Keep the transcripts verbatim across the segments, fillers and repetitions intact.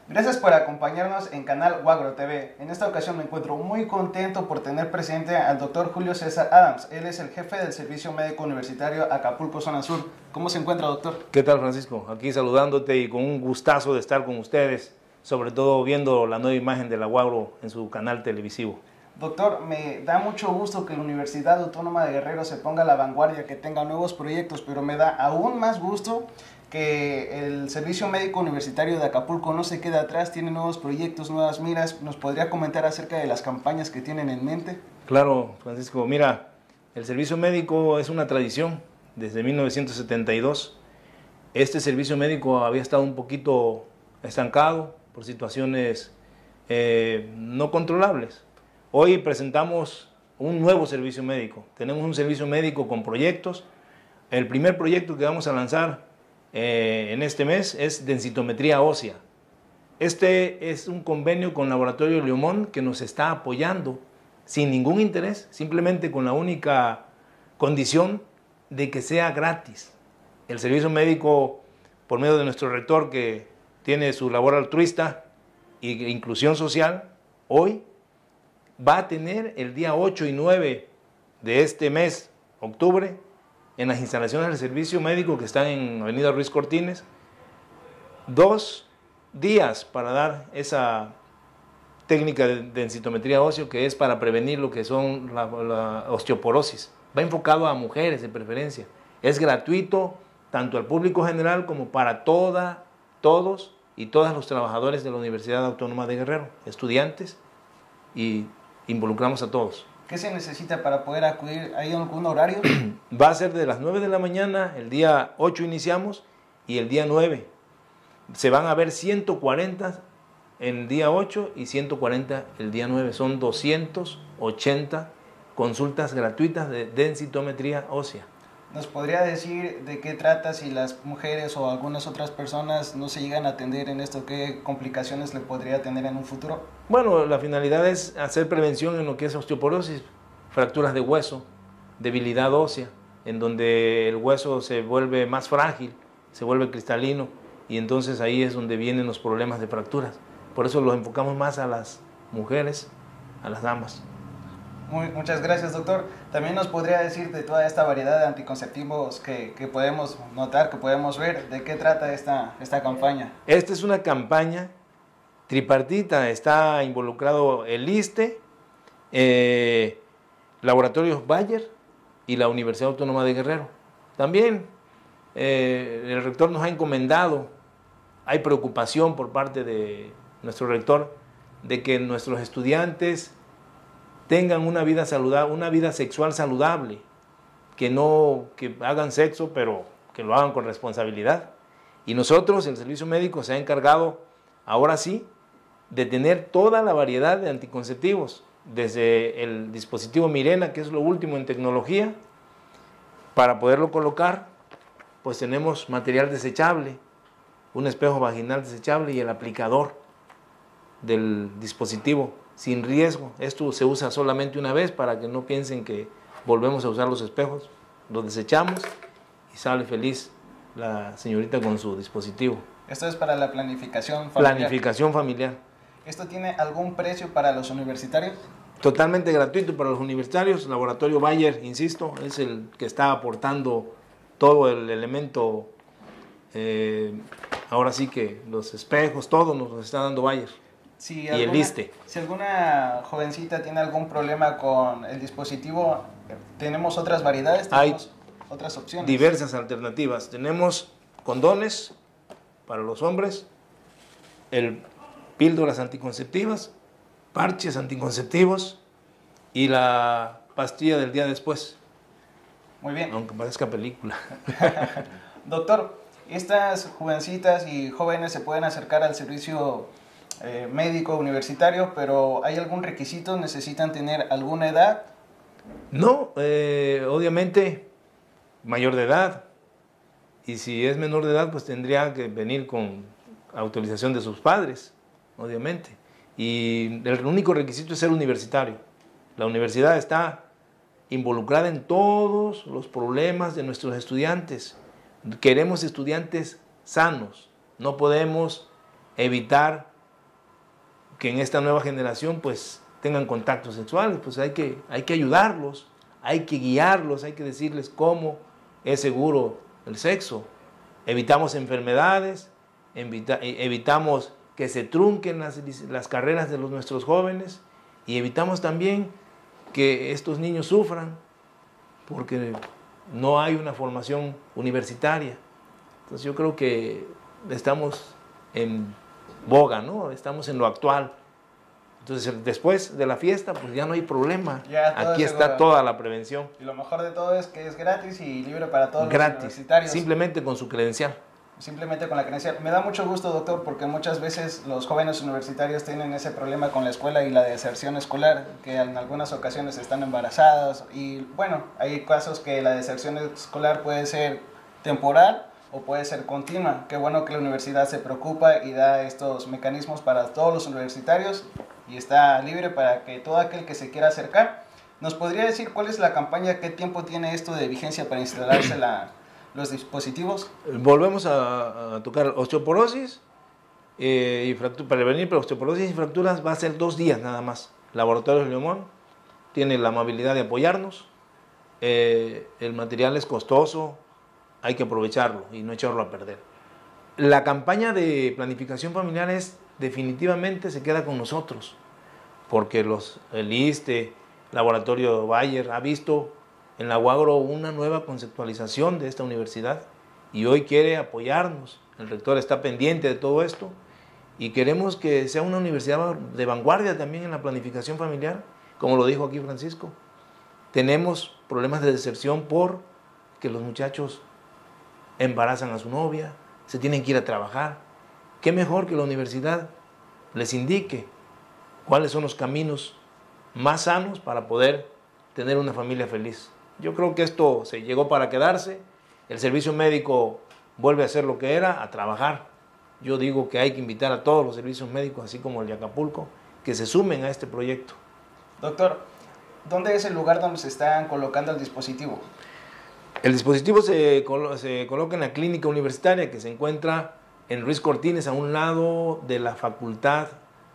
Gracias por acompañarnos en Canal Wagro T V. En esta ocasión me encuentro muy contento por tener presente al doctor Julio César Adams. Él es el jefe del Servicio Médico Universitario Acapulco Zona Sur. ¿Cómo se encuentra, doctor? ¿Qué tal, Francisco? Aquí saludándote y con un gustazo de estar con ustedes, sobre todo viendo la nueva imagen de la Wagro en su canal televisivo. Doctor, me da mucho gusto que la Universidad Autónoma de Guerrero se ponga a la vanguardia, que tenga nuevos proyectos, pero me da aún más gusto que el Servicio Médico Universitario de Acapulco no se queda atrás, tiene nuevos proyectos, nuevas miras. ¿Nos podría comentar acerca de las campañas que tienen en mente? Claro, Francisco. Mira, el servicio médico es una tradición desde mil novecientos setenta y dos. Este servicio médico había estado un poquito estancado por situaciones eh, no controlables. Hoy presentamos un nuevo servicio médico. Tenemos un servicio médico con proyectos. El primer proyecto que vamos a lanzar Eh, en este mes es densitometría ósea. Este es un convenio con Laboratorio Leomón que nos está apoyando sin ningún interés, simplemente con la única condición de que sea gratis. El servicio médico, por medio de nuestro rector que tiene su labor altruista e inclusión social, hoy va a tener el día ocho y nueve de este mes, octubre, en las instalaciones del servicio médico que están en Avenida Ruiz Cortines, dos días para dar esa técnica de densitometría ósea que es para prevenir lo que son la, la osteoporosis. Va enfocado a mujeres de preferencia. Es gratuito tanto al público general como para toda, todos y todas los trabajadores de la Universidad Autónoma de Guerrero, estudiantes, y involucramos a todos. ¿Qué se necesita para poder acudir? ¿Hay algún horario? Va a ser de las nueve de la mañana, el día ocho iniciamos y el día nueve. Se van a ver ciento cuarenta el día ocho y ciento cuarenta el día nueve. Son doscientas ochenta consultas gratuitas de densitometría ósea. ¿Nos podría decir de qué trata si las mujeres o algunas otras personas no se llegan a atender en esto? ¿Qué complicaciones le podría tener en un futuro? Bueno, la finalidad es hacer prevención en lo que es osteoporosis, fracturas de hueso, debilidad ósea, en donde el hueso se vuelve más frágil, se vuelve cristalino, y entonces ahí es donde vienen los problemas de fracturas. Por eso los enfocamos más a las mujeres, a las damas. Muy, muchas gracias, doctor. También nos podría decir de toda esta variedad de anticonceptivos que, que podemos notar, que podemos ver, ¿de qué trata esta, esta campaña? Esta es una campaña tripartita, está involucrado el ISSSTE, eh, Laboratorios Bayer y la Universidad Autónoma de Guerrero. También eh, el rector nos ha encomendado, hay preocupación por parte de nuestro rector de que nuestros estudiantes tengan una vida saludable, una vida sexual saludable, que no que hagan sexo, pero que lo hagan con responsabilidad. Y nosotros, el servicio médico, se ha encargado, ahora sí, de tener toda la variedad de anticonceptivos, desde el dispositivo Mirena, que es lo último en tecnología, para poderlo colocar, pues tenemos material desechable, un espejo vaginal desechable y el aplicador del dispositivo sin riesgo. Esto se usa solamente una vez para que no piensen que volvemos a usar los espejos. Los desechamos y sale feliz la señorita con su dispositivo. Esto es para la planificación familiar. Planificación familiar. ¿Esto tiene algún precio para los universitarios? Totalmente gratuito para los universitarios. Laboratorio Bayer, insisto, es el que está aportando todo el elemento. Eh, ahora sí que los espejos, todo nos lo está dando Bayer. Si y alguna, el ISSSTE. Si alguna jovencita tiene algún problema con el dispositivo, tenemos otras variedades, tenemos Hay otras opciones. Diversas alternativas. Tenemos condones para los hombres, el píldoras anticonceptivas, parches anticonceptivos y la pastilla del día después. Muy bien. Aunque parezca película. Doctor, estas jovencitas y jóvenes se pueden acercar al servicio Eh, médico universitario, pero ¿hay algún requisito? ¿Necesitan tener alguna edad? No, eh, obviamente mayor de edad, y si es menor de edad pues tendría que venir con autorización de sus padres, obviamente, y el único requisito es ser universitario. La universidad está involucrada en todos los problemas de nuestros estudiantes. Queremos estudiantes sanos, no podemos evitar que en esta nueva generación pues tengan contactos sexuales, pues hay que, hay que ayudarlos, hay que guiarlos, hay que decirles cómo es seguro el sexo. Evitamos enfermedades, evita, evitamos que se trunquen las, las carreras de los, nuestros jóvenes, y evitamos también que estos niños sufran porque no hay una formación universitaria. Entonces yo creo que estamos en boga, ¿no? Estamos en lo actual. Entonces después de la fiesta pues ya no hay problema. Aquí está seguro. Toda la prevención. Y lo mejor de todo es que es gratis y libre para todos gratis, los universitarios. Simplemente con su credencial. Simplemente con la credencial. Me da mucho gusto, doctor, porque muchas veces los jóvenes universitarios tienen ese problema con la escuela y la deserción escolar, que en algunas ocasiones están embarazadas, y bueno, hay casos que la deserción escolar puede ser temporal o puede ser continua. Qué bueno que la universidad se preocupa y da estos mecanismos para todos los universitarios y está libre para que todo aquel que se quiera acercar. ¿Nos podría decir cuál es la campaña, qué tiempo tiene esto de vigencia para instalarse la... los dispositivos? Volvemos a, a tocar osteoporosis eh, y fractura, para prevenir pero osteoporosis y fracturas va a ser dos días nada más. Laboratorios Leomón tiene la amabilidad de apoyarnos. Eh, el material es costoso, hay que aprovecharlo y no echarlo a perder. La campaña de planificación familiar es definitivamente se queda con nosotros, porque los, el ISSSTE, Laboratorio Bayer ha visto en la UAGRO una nueva conceptualización de esta universidad y hoy quiere apoyarnos. El rector está pendiente de todo esto y queremos que sea una universidad de vanguardia también en la planificación familiar, como lo dijo aquí Francisco. Tenemos problemas de deserción por que los muchachos embarazan a su novia, se tienen que ir a trabajar. ¿Qué mejor que la universidad les indique cuáles son los caminos más sanos para poder tener una familia feliz? Yo creo que esto se llegó para quedarse. El servicio médico vuelve a ser lo que era, a trabajar. Yo digo que hay que invitar a todos los servicios médicos, así como el de Acapulco, que se sumen a este proyecto. Doctor, ¿dónde es el lugar donde se están colocando el dispositivo? El dispositivo se, colo se coloca en la clínica universitaria que se encuentra en Ruiz Cortines, a un lado de la Facultad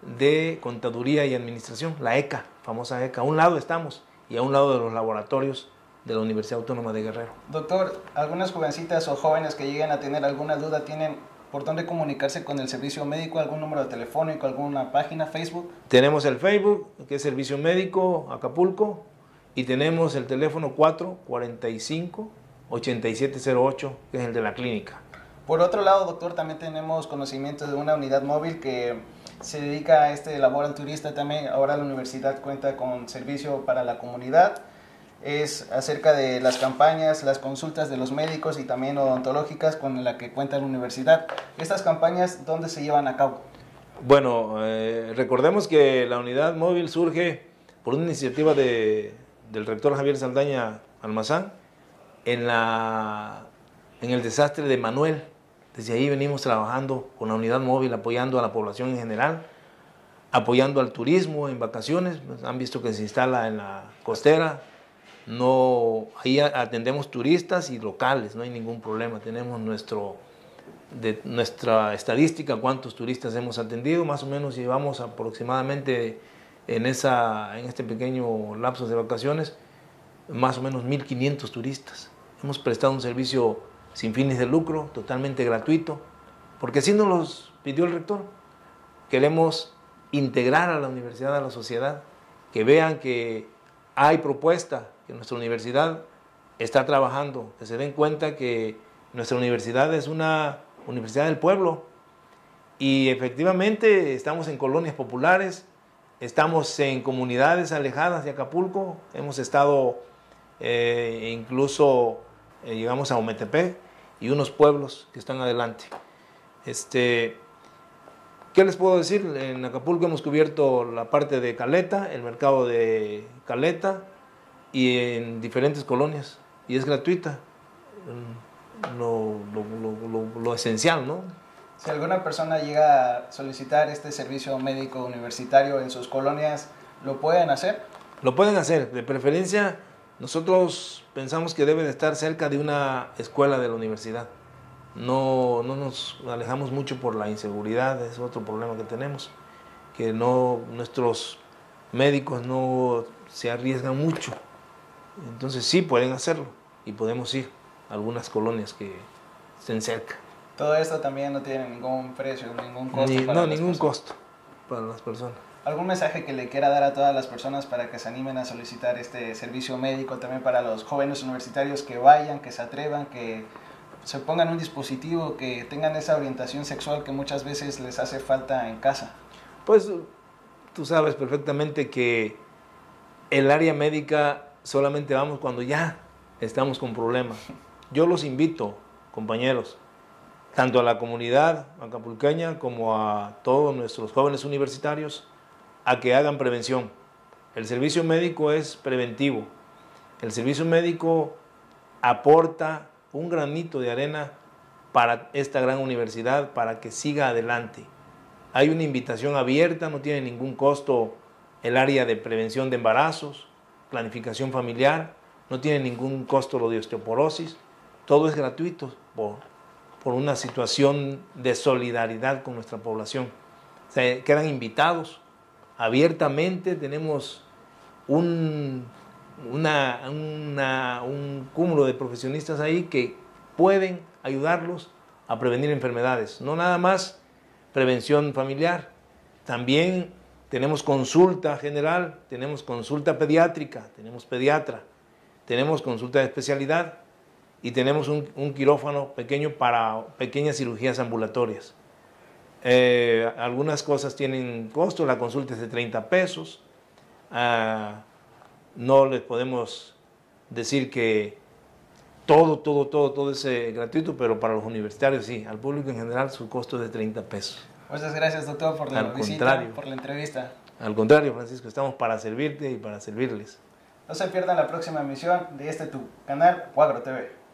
de Contaduría y Administración, la ECA, famosa ECA. A un lado estamos y a un lado de los laboratorios de la Universidad Autónoma de Guerrero. Doctor, algunas jovencitas o jóvenes que lleguen a tener alguna duda, ¿tienen por dónde comunicarse con el servicio médico? ¿Algún número telefónico, alguna página, Facebook? Tenemos el Facebook, que es Servicio Médico Acapulco, y tenemos el teléfono cuatro cuarenta y cinco, ochenta y siete cero ocho, que es el de la clínica. Por otro lado, doctor, también tenemos conocimiento de una unidad móvil que se dedica a este labor al turista también. Ahora la universidad cuenta con servicio para la comunidad. Es acerca de las campañas, las consultas de los médicos y también odontológicas con la que cuenta la universidad. ¿Estas campañas dónde se llevan a cabo? Bueno, eh, recordemos que la unidad móvil surge por una iniciativa de, del rector Javier Saldaña Almazán en, la, en el desastre de Manuel. Desde ahí venimos trabajando con la unidad móvil, apoyando a la población en general, apoyando al turismo en vacaciones. Han visto que se instala en la costera. No, ahí atendemos turistas y locales, no hay ningún problema. Tenemos nuestro, de, nuestra estadística, cuántos turistas hemos atendido. Más o menos llevamos aproximadamente en, esa, en este pequeño lapso de vacaciones, más o menos mil quinientos turistas. Hemos prestado un servicio sin fines de lucro, totalmente gratuito, porque así nos los pidió el rector. Queremos integrar a la universidad a la sociedad, que vean que hay propuesta, que nuestra universidad está trabajando, que se den cuenta que nuestra universidad es una universidad del pueblo y efectivamente estamos en colonias populares, estamos en comunidades alejadas de Acapulco, hemos estado eh, incluso eh, llegamos a Ometepec y unos pueblos que están adelante. Este, ¿qué les puedo decir? En Acapulco hemos cubierto la parte de Caleta, el mercado de Caleta, y en diferentes colonias, y es gratuita, lo, lo, lo, lo, lo esencial, ¿no? Si alguna persona llega a solicitar este servicio médico universitario en sus colonias, ¿lo pueden hacer? Lo pueden hacer, de preferencia nosotros pensamos que debe de estar cerca de una escuela de la universidad. No, no nos alejamos mucho por la inseguridad, es otro problema que tenemos, que no, nuestros médicos no se arriesgan mucho. Entonces sí pueden hacerlo y podemos ir a algunas colonias que estén cerca. Todo esto también no tiene ningún precio, ningún costo. Ni, para no, las ningún personas. costo para las personas. ¿Algún mensaje que le quiera dar a todas las personas para que se animen a solicitar este servicio médico? También para los jóvenes universitarios que vayan, que se atrevan, que se pongan un dispositivo, que tengan esa orientación sexual que muchas veces les hace falta en casa. Pues tú sabes perfectamente que el área médica solamente vamos cuando ya estamos con problemas. Yo los invito, compañeros, tanto a la comunidad acapulqueña como a todos nuestros jóvenes universitarios, a que hagan prevención. El servicio médico es preventivo. El servicio médico aporta un granito de arena para esta gran universidad, para que siga adelante. Hay una invitación abierta, no tiene ningún costo el área de prevención de embarazos, planificación familiar, no tiene ningún costo lo de osteoporosis, todo es gratuito por, por una situación de solidaridad con nuestra población. Se quedan invitados abiertamente, tenemos un, una, una, un cúmulo de profesionistas ahí que pueden ayudarlos a prevenir enfermedades, no nada más prevención familiar, también tenemos consulta general, tenemos consulta pediátrica, tenemos pediatra, tenemos consulta de especialidad y tenemos un, un quirófano pequeño para pequeñas cirugías ambulatorias. Eh, algunas cosas tienen costo, la consulta es de treinta pesos, uh, no les podemos decir que todo, todo, todo, todo es eh, gratuito, pero para los universitarios sí, al público en general su costo es de treinta pesos. Muchas gracias, doctor, por la al visita, contrario, por la entrevista. Al contrario, Francisco, estamos para servirte y para servirles. No se pierdan la próxima emisión de este tu canal, Cuagro T V.